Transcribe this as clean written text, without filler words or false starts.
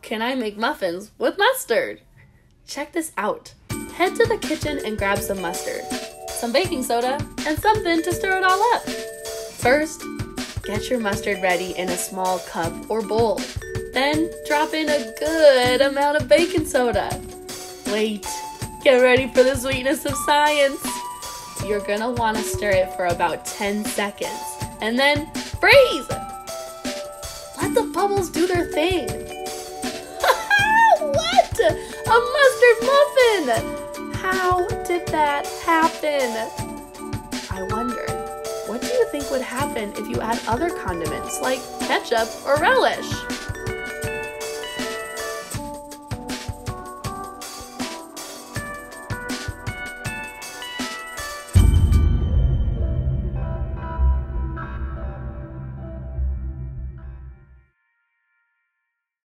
can I make muffins with mustard? Check this out. Head to the kitchen and grab some mustard, some baking soda, and something to stir it all up. First, get your mustard ready in a small cup or bowl. Then drop in a good amount of baking soda. Wait, get ready for the sweetness of science. You're gonna wanna stir it for about 10 seconds and then freeze. Let the bubbles do their thing. What? A mustard muffin! How did that happen? I wonder, what do you think would happen if you add other condiments like ketchup or relish?